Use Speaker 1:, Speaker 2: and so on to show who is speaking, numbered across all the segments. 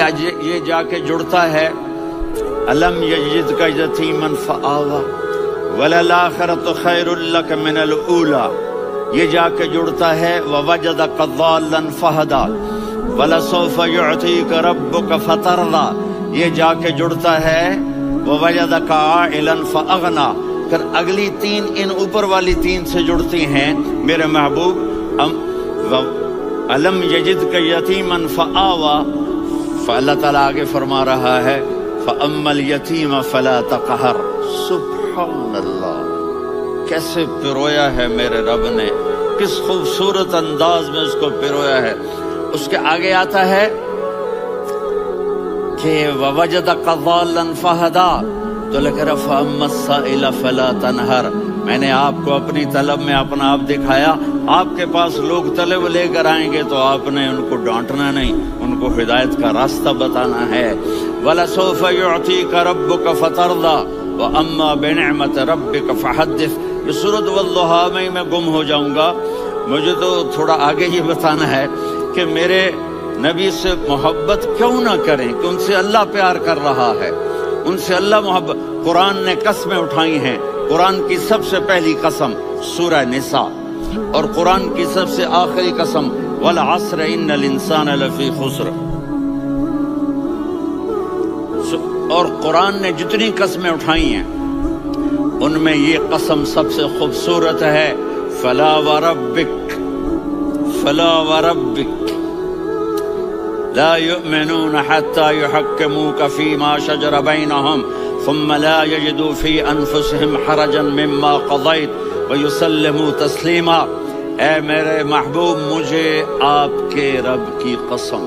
Speaker 1: یہ جا کے جڑتا ہے الم یجدک یتیما فآوی وللآخرۃ خیر لک من الاولی، یہ جا کے جڑتا ہے ووجدک ضالا فہدی ولسوف یعطیک ربک فترضی، یہ جا کے جڑتا ہے ووجدک عائلا فاغنی۔ پھر اگلی تین ان اوپر والی تین سے جڑتی ہیں میرے محبوب، الم یجدک یتیما فآوی، فاللہ تعالیٰ آگے فرما رہا ہے فاما الیتیم فلا تقہر۔ سبحان اللہ، کیسے پرویا ہے میرے رب نے، کس خوبصورت انداز میں اس کو پرویا ہے۔ اس کے آگے آتا ہے کہ ووجدک ضالا فہدی، تو لکھ رہا فاما السائل فلا تنہر، میں نے آپ کو اپنی طلب میں اپنا آپ دکھایا۔ آپ کے پاس لوگ طلب لے کر آئیں گے تو آپ نے ان کو ڈانٹنا نہیں، ان کو ہدایت کا راستہ بتانا ہے۔ وَلَسَوْفَ يُعْطِيكَ رَبُّكَ فَتَرْضَىٰ وَأَمَّا بِنِعْمَةِ رَبِّكَ فَحَدِّثْ۔ یہ سورۃ والضحیٰ میں گم ہو جاؤں گا، مجھے تو تھوڑا آگے یہ بتانا ہے کہ میرے نبی سے محبت کیوں نہ کریں، کہ ان سے اللہ پیار کر رہا ہے، ان سے اللہ محبت۔ قرآن نے قسمیں اٹھائی ہیں، قرآن کی سب سے پہلی قسم سورہ نساء، اور قرآن کی سب سے آخری قسم والعصر ان الانسان لفی خسر۔ اور قرآن نے جتنی قسمیں اٹھائی ہیں ان میں یہ قسم سب سے خوبصورت ہے، فلا وربک فلا وربک لا يؤمنون حتى يحكموك فيما شجر بينهم ثم لا يجدوا في انفسهم حرجا مما قضيت ويسلموا تسلیما۔ اے میرے محبوب، مجھے آپ کے رب کی قسم،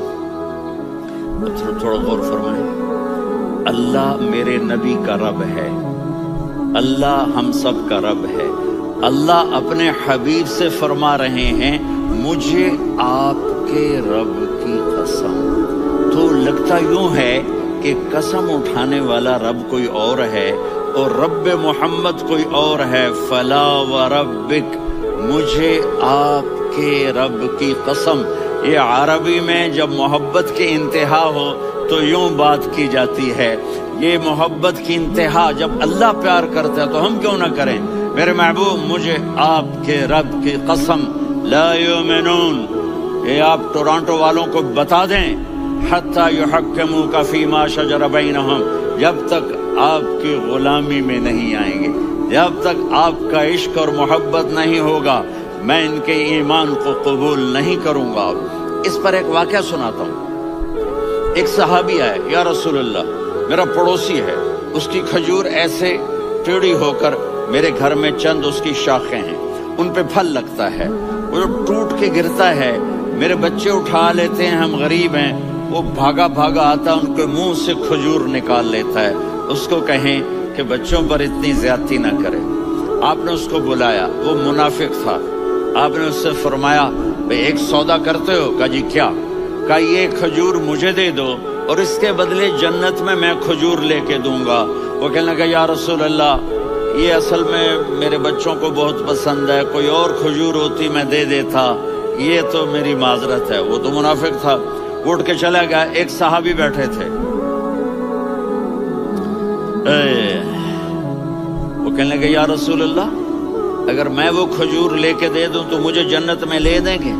Speaker 1: تھوڑا غور فرمائیں، اللہ میرے نبی کا رب ہے، اللہ ہم سب کا رب ہے۔ اللہ اپنے حبیب سے فرما رہے ہیں مجھے آپ کے رب کی قسم۔ تو لگتا یوں ہے کہ قسم اٹھانے والا رب کوئی اور ہے اور رب محمد کوئی اور ہے۔ فلا وربک، مجھے آپ کے رب کی قسم۔ یہ عربی میں جب محبت کی انتہا ہو تو یوں بات کی جاتی ہے، یہ محبت کی انتہا جب اللہ پیار کرتا ہے تو ہم کیوں نہ کریں۔ میرے محبوب، مجھے آپ کے رب کی قسم، لا یؤمنون، یہ آپ ٹورانٹو والوں کو بتا دیں، حتی یحکموک فیما شجر بینہم، جب تک آپ کی غلامی میں نہیں آئیں گے، جب تک آپ کا عشق اور محبت نہیں ہوگا، میں ان کے ایمان کو قبول نہیں کروں گا۔ اس پر ایک واقعہ سناتا ہوں۔ ایک صحابی آئے، یا رسول اللہ، میرا پڑوسی ہے، اس کی کھجور ایسے ٹیڑھی ہو کر میرے گھر میں چند اس کی شاخیں ہیں، ان پہ پھل لگتا ہے، وہ جو ٹوٹ کے گرتا ہے میرے بچے اٹھا لیتے ہیں، ہم غریب ہیں، وہ بھاگا بھاگا آتا ان کے منہ سے کھجور نکال لیتا ہے۔ اس کو کہیں کہ بچوں پر اتنی زیادتی نہ کرے۔ آپ نے اس کو بلایا، وہ منافق تھا، آپ نے اس سے فرمایا بھئی ایک سودا کرتے ہو؟ کہا جی کیا؟ کہا یہ کھجور مجھے دے دو اور اس کے بدلے جنت میں کھجور لے کے دوں گا۔ وہ کہنے لگا یا رسول اللہ، یہ اصل میں میرے بچوں کو بہت پسند ہے، کوئی اور کھجور ہوتی میں دے دیتا، یہ تو میری معذرت ہے۔ وہ تو منافق تھا، اٹھ کے چلا گیا۔ ایک صحابی بیٹھے تھے، وہ کہنے لگے یا رسول اللہ، اگر میں وہ کھجور لے کے دے دوں تو مجھے جنت میں لے دیں گے؟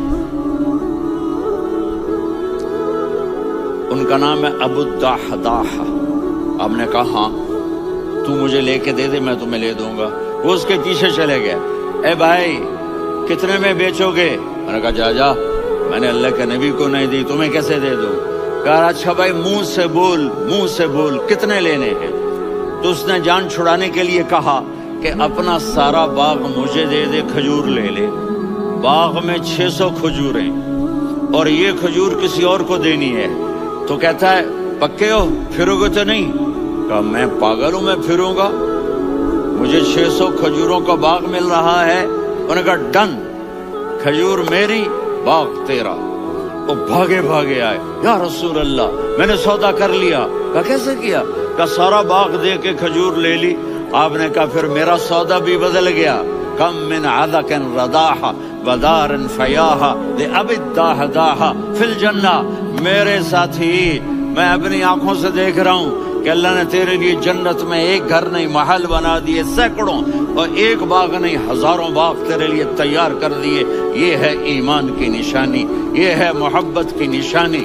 Speaker 1: ان کا نام ہے ابو الدحداح۔ آپ نے کہا ہاں، تو مجھے لے کے دے دے، میں تمہیں لے دوں گا۔ وہ اس کے پیچھے چلے گئے، اے بھائی کتنے میں بیچو گے؟ میں نے کہا جا میں نے اللہ کے نبی کو نہیں دی، تمہیں کیسے دے دوں؟ کہا اچھا بھائی منہ سے بول کتنے لینے ہیں؟ تو اس نے جان چھڑانے کے لیے کہا کہ اپنا سارا باغ مجھے دے دے، کھجور لے لے۔ باغ میں 600 کھجوریں اور یہ کھجور کسی اور کو دینی ہے۔ تو کہتا ہے پکے ہو، پھرو گے تو نہیں؟ کہا میں پاگل ہوں، میں پھروں گا؟ مجھے 600 کھجوروں کا باغ مل رہا ہے۔ انہوں نے کہا ڈن، کھجور میری، باغ تیرا۔ وہ بھاگے بھاگے آئے، یا رسول اللہ میں نے سودا کر لیا۔ کہا کیسے کیا؟ کہا سارا باغ دے کے کھجور لے لی۔ آپ نے کہا پھر میرا سودا بھی بدل گیا۔ کم من عدق رداح ودار فیاح لأب الدحداح فی الجنہ۔ میرے ساتھی، میں اپنی آنکھوں سے دیکھ رہا ہوں کہ اللہ نے تیرے لیے جنت میں ایک گھر نہیں محل بنا دیے سینکڑوں، اور ایک باغ نہیں ہزاروں باغ تیرے لیے تیار کر دیے۔ یہ ہے ایمان کی نشانی، یہ ہے محبت کی نشانی۔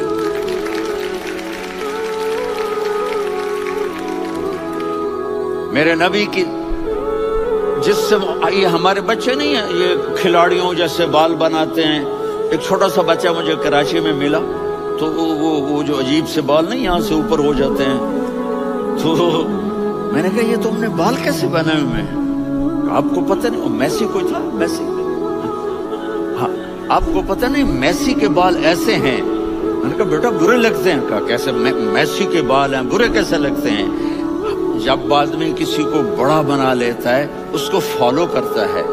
Speaker 1: میرے نبی کی جس سے یہ ہمارے بچے نہیں ہیں یہ کھلاڑیوں جیسے بال بناتے ہیں۔ ایک چھوٹا سا بچہ مجھے کراچی میں ملا، تو وہ جو عجیب سے بال نہیں یہاں سے اوپر ہو جاتے ہیں، تو میں نے کہا یہ تم نے بال کیسے بنائے ہوئے ہیں؟ آپ کو پتہ نہیں وہ میسی کوئی تھا، میسی، ہاں آپ کو پتہ نہیں میسی کے بال ایسے ہیں؟ میں نے کہا بیٹا برے لگتے ہیں۔ کہا کیسے؟ میسی کے بال ہیں برے کیسے لگتے ہیں؟ جب آدمی کسی کو بڑا بنا لیتا ہے اس کو فالو کرتا ہے۔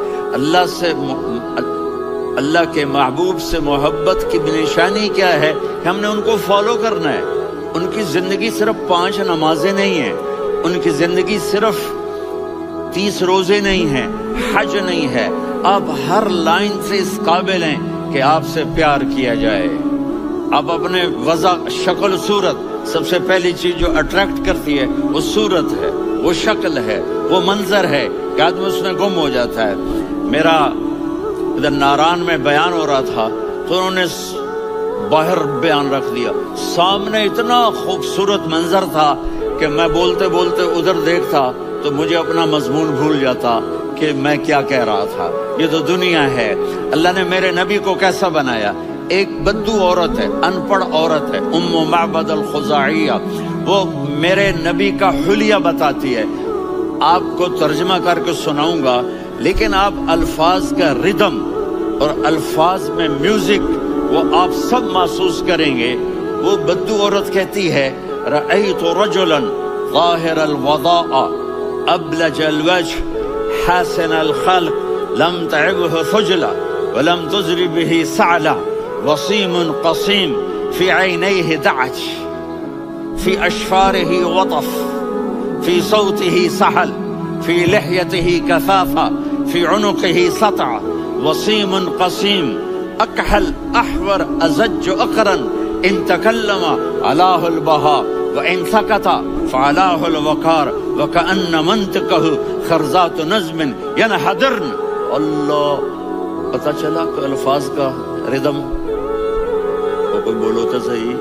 Speaker 1: اللہ کے محبوب سے محبت کی نشانی کیا ہے کہ ہم نے ان کو فالو کرنا ہے۔ ان کی زندگی صرف 5 نمازیں نہیں ہیں، ان کی زندگی صرف 30 روزے نہیں ہیں، حج نہیں ہے۔ آپ ہر لائن سے اس قابل ہیں کہ آپ سے پیار کیا جائے۔ آپ اپنے وضع، شکل، صورت، سب سے پہلی چیز جو اٹریکٹ کرتی ہے وہ صورت ہے، وہ شکل ہے، وہ منظر ہے کہ آدمی اس میں گم ہو جاتا ہے۔ میرا ادھر ناران میں بیان ہو رہا تھا تو انہوں نے باہر بیان رکھ دیا، سامنے اتنا خوبصورت منظر تھا کہ میں بولتے بولتے ادھر دیکھتا تو مجھے اپنا مضمون بھول جاتا کہ میں کیا کہہ رہا تھا۔ یہ تو دنیا ہے۔ اللہ نے میرے نبی کو کیسا بنایا؟ ایک بدو عورت ہے، ان پڑھ عورت ہے، ام معبد الخزاعیہ، وہ میرے نبی کا حلیہ بتاتی ہے۔ آپ کو ترجمہ کر کے سناؤں گا، لیکن آپ الفاظ کا ردم اور الفاظ میں میوزک وہ آپ سب محسوس کریں گے۔ وہ بدو عورت کہتی ہے رأیت رجلا ظاہر الوضاء ابلج الوجه حاسن الخلق لم تعبه خجلة ولم تزر به سعلة وصيم قصيم في عينيه دعج في أشفاره وطف في صوته سحل في لحيته كثافة في عنقه سطع وصيم قصيم أكحل أحور أزج أقرن إن تكلم علاه البهاء وإن سكت فعلاه الوقار وكأن منطقه خرزات نظم ينحدرن۔ اللہ، پتہ چلا کہ الفاظ کا ردم، کوئی بولو تو صحیح،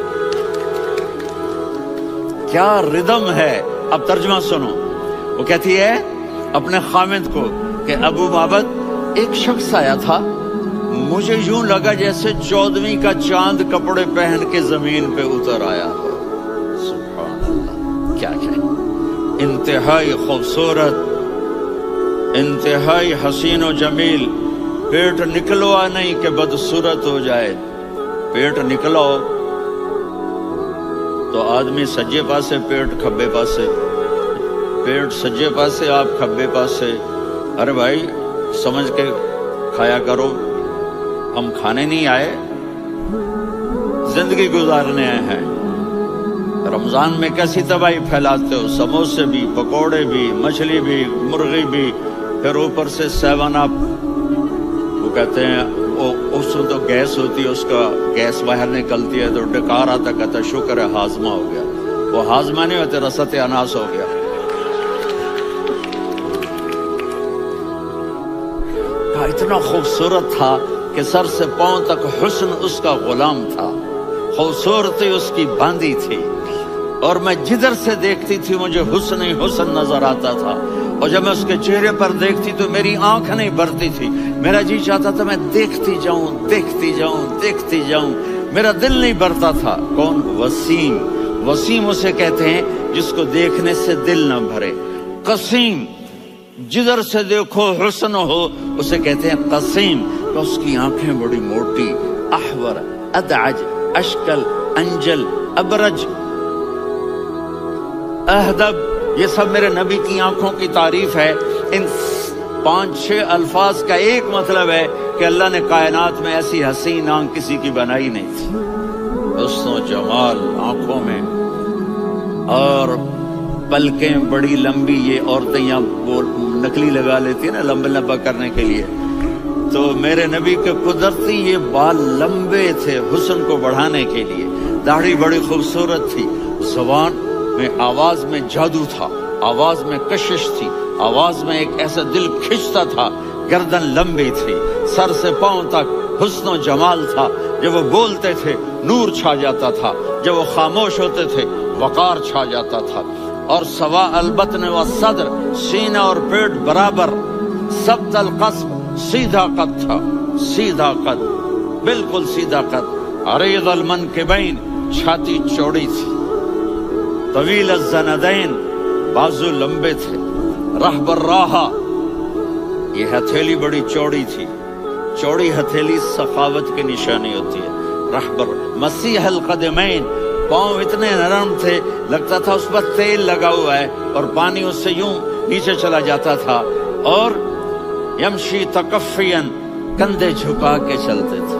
Speaker 1: کیا ردم ہے۔ اب ترجمہ سنو۔ وہ کہتی ہے اپنے خامد کو کہ ابو معبد ایک شخص آیا تھا، مجھے یوں لگا جیسے 14ویں کا چاند کپڑے پہن کے زمین پہ اتر آیا ہو۔ سبحان اللہ، کیا کہے، انتہائی خوبصورت، انتہائی حسین و جمیل۔ پیٹ نکلوا نہیں کہ بدصورت ہو جائے، پیٹ نکلاؤ تو آدمی سجے پاسے پیٹ کھبے پاسے، پیٹ سجے پاسے آپ کھبے پاسے۔ ارے بھائی سمجھ کے کھایا کرو، ہم کھانے نہیں آئے، زندگی گزارنے آئے ہیں۔ رمضان میں کیسی تباہی پھیلاتے ہو، سموسے بھی، پکوڑے بھی، مچھلی بھی، مرغی بھی، پھر اوپر سے 7 اپ، وہ کہتے ہیں اس میں تو گیس ہوتی ہے، اس کا گیس باہر نکلتی ہے تو ڈکار آتا، کہتا شکر ہے ہاضمہ ہو گیا۔ وہ ہاضمہ نہیں ہوتے، رسط اناس ہو گیا۔ اتنا خوبصورت تھا کہ سر سے پاؤں تک حسن اس کا غلام تھا، خوبصورتی اس کی باندھی تھی، اور میں جدھر سے دیکھتی تھی مجھے حسن ہی حسن نظر آتا تھا، اور جب میں اس کے چہرے پر دیکھتی تو میری آنکھ نہیں بھرتی تھی، میرا جی چاہتا تھا میں دیکھتی جاؤں دیکھتی جاؤں دیکھتی جاؤں، میرا دل نہیں بھرتا تھا۔ کون؟ وسیم۔ وسیم اسے کہتے ہیں جس کو دیکھنے سے دل نہ بھرے۔ قسیم، جدھر سے دیکھو حسن ہو، اسے کہتے ہیں قسیم، کہ اس کی آنکھیں بڑی موٹی، احور، ادعج، اشکل، انجل، ابرج، اہدب، یہ سب میرے نبی کی آنکھوں کی تعریف ہے۔ ان 5-6 الفاظ کا ایک مطلب ہے کہ اللہ نے کائنات میں ایسی حسین آنکھ کسی کی بنائی نہیں تھی، حسن و جمال آنکھوں میں، اور پلکیں بڑی لمبی، یہ عورتیں یہاں وہ نکلی لگا لیتی ہیں نا لمبا لمبا کرنے کے لیے، تو میرے نبی کے قدرتی یہ بال لمبے تھے حسن کو بڑھانے کے لیے۔ داڑھی بڑی خوبصورت تھی، زبان میں آواز میں جادو تھا، آواز میں کشش تھی، آواز میں ایک ایسا دل کھنچتا تھا، گردن لمبی تھی، سر سے پاؤں تک حسن و جمال تھا، جب وہ بولتے تھے نور چھا جاتا تھا، جب وہ خاموش ہوتے تھے وقار چھا جاتا تھا، اور سوا البطن و صدر، سینہ اور پیٹ برابر، ثبت القصب، سیدھا قد تھا، سیدھا قد، بالکل سیدھا قد، عریض المنکبین، چھاتی چوڑی تھی، طویل الزندین، بازو لمبے تھے، رہب الراحہ، یہ ہتھیلی بڑی چوڑی تھی، چوڑی ہتھیلی سخاوت کی نشانی ہوتی ہے، رہبر، مسیح القدمین، پاؤں اتنے نرم تھے لگتا تھا اس پر تیل لگا ہوا ہے اور پانی اس سے یوں نیچے چلا جاتا تھا، اور یمشی تکفین، کندھے جھکا کے چلتے تھے،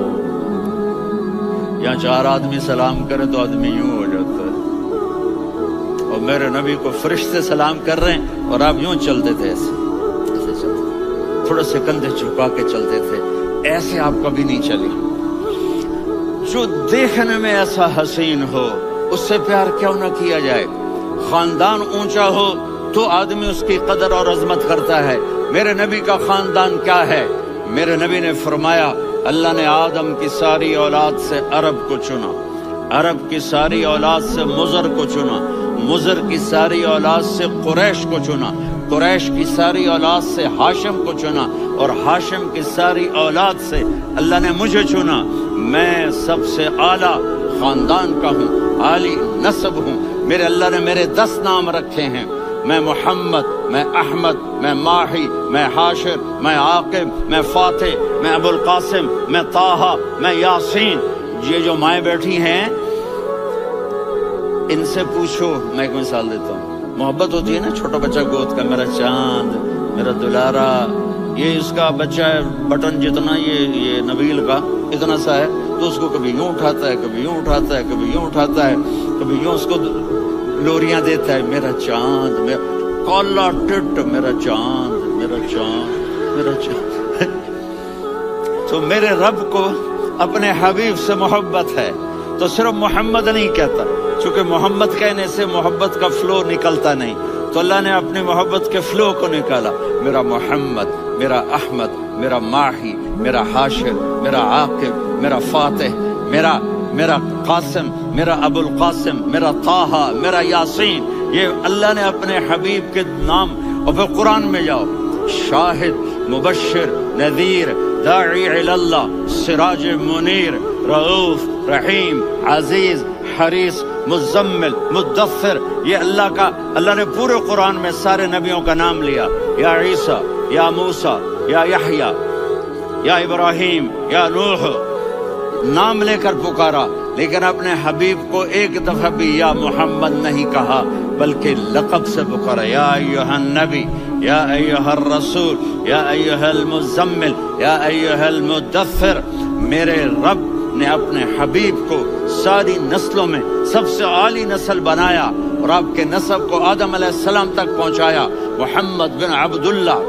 Speaker 1: یہاں 4 آدمی سلام کرے تو آدمی یوں ہو جاتا ہے، اور میرے نبی کو فرشتے سلام کر رہے ہیں اور آپ یوں چلتے تھے، ایسے چلتے، تھوڑے سے کندھے جھکا کے چلتے تھے، ایسے آپ کبھی نہیں چلے۔ جو دیکھنے میں ایسا حسین ہو اس سے پیار کیوں نہ کیا جائے؟ خاندان اونچا ہو تو آدمی اس کی قدر اور عظمت کرتا ہے۔ میرے نبی کا خاندان کیا ہے؟ میرے نبی نے فرمایا اللہ نے آدم کی ساری اولاد سے عرب کو چنا، عرب کی ساری اولاد سے مضر کو چنا، مضر کی ساری اولاد سے قریش کو چنا، قریش کی ساری اولاد سے ہاشم کو چنا، اور ہاشم کی ساری اولاد سے اللہ نے مجھے چنا۔ میں سب سے اعلیٰ خاندان کا ہوں، عالی نسب ہوں، میرے اللہ نے میرے 10 نام رکھے ہیں، میں محمد، میں احمد، میں ماہی، میں حاشر، میں عاقب، میں فاتح، میں ابو القاسم، میں طٰہٰ، میں یاسین۔ یہ جو مائیں بیٹھی ہیں ان سے پوچھو، میں ایک مثال دیتا ہوں، محبت ہوتی ہے نا چھوٹا بچہ گود کا، میرا چاند، میرا دلارا، یہ اس کا بچہ ہے بٹن جتنا، یہ نبیل کا اتنا سا ہے، تو اس کو کبھی یوں اٹھاتا ہے، کبھی یوں اٹھاتا ہے، کبھی یوں اٹھاتا ہے، کبھی یوں اس کو لوریاں دیتا ہے، میرا چاند، میرا کالا ٹٹ، میرا چاند، میرا چاند، میرا چاند۔ تو میرے رب کو اپنے حبیب سے محبت ہے تو صرف محمد نہیں کہتا، چونکہ محمد کہنے سے محبت کا فلو نکلتا نہیں، تو اللہ نے اپنی محبت کے فلو کو نکالا، میرا محمد، میرا احمد، میرا ماہی، میرا حاشر، میرا عاقب، میرا فاتح، میرا قاسم، میرا ابو القاسم، میرا طٰہٰ، میرا یاسین۔ یہ اللہ نے اپنے حبیب کے نام، اور پھر قرآن میں جاؤ، شاہد، مبشر، نذیر، داعی الی اللہ، سراج منیر، رؤوف، رحیم، عزیز، حریص، مزمل، مدثر، یہ اللہ نے پورے قرآن میں سارے نبیوں کا نام لیا، یا عیسیٰ، یا موسیٰ، یا یحییٰ، یا ابراہیم، یا نوح، نام لے کر پکارا، لیکن اپنے حبیب کو ایک دفعہ بھی یا محمد نہیں کہا بلکہ لقب سے پکارا، یا ایھا النبی، یا ایھا الرسول، یا ایھا المزمل، یا ایھا المدثر۔ میرے رب نے اپنے حبیب کو ساری نسلوں میں سب سے عالی نسل بنایا اور آپ کے نسب کو آدم علیہ السلام تک پہنچایا، محمد بن عبداللہ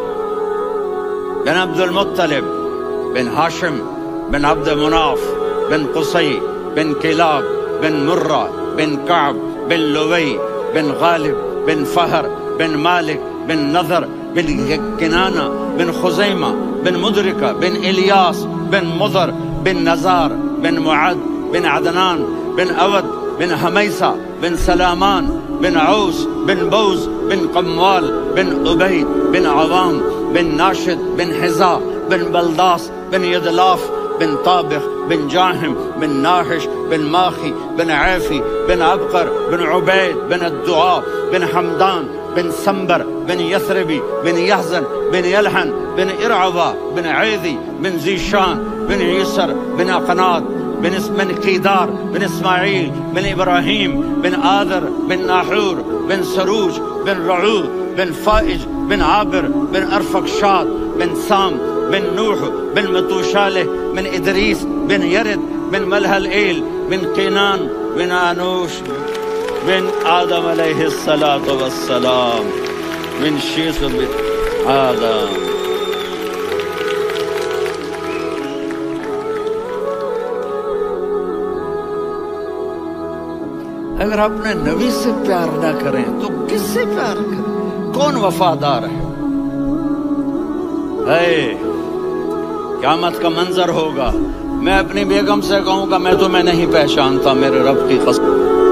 Speaker 1: بن عبد المطلب بن ہاشم بن عبد مناف بن قصی بن کلاب بن مرہ بن کعب بن لوی بن غالب بن فہر بن مالک بن نضر بن کنانہ بن خزیمہ بن مدرکہ بن الیاس بن مضر بن نزار بن معد بن عدنان بن اود بن حمیسہ بن سلامان بن عوس بن بوز بن قموال بن عبید بن عوام بن ناشد بن حذا بن بلداس بن یدلاف بن طابخ بن جاہم بن ناحش بن ماخی بن عیفی بن عبقر بن عبید بن الدعاء بن حمدان بن سنبر بن یثربی بن یحزن بن یلحن بن ارعوا بن عیدی بن زیشان بن عیسر بن اقناد بن قیدار بن اسماعیل بن ابراہیم بن آذر بن ناحور بن سروج بن رعو بن فائج بن عابر بن ارفقشاد بن سام بن نوح بن متوشالح بن ادریس بن یرد بن ملہلئیل بن قینان بن آنوش بن آدم علیہ السلام بن شیث بن آدم۔ اگر اپنے نبی سے پیار نہ کریں تو کس سے پیار کریں؟ کون وفادار ہے؟ قیامت کا منظر ہوگا، میں اپنی بیگم سے کہوں گا میں تمہیں نہیں پہچانتا، میرے رب کی قسم۔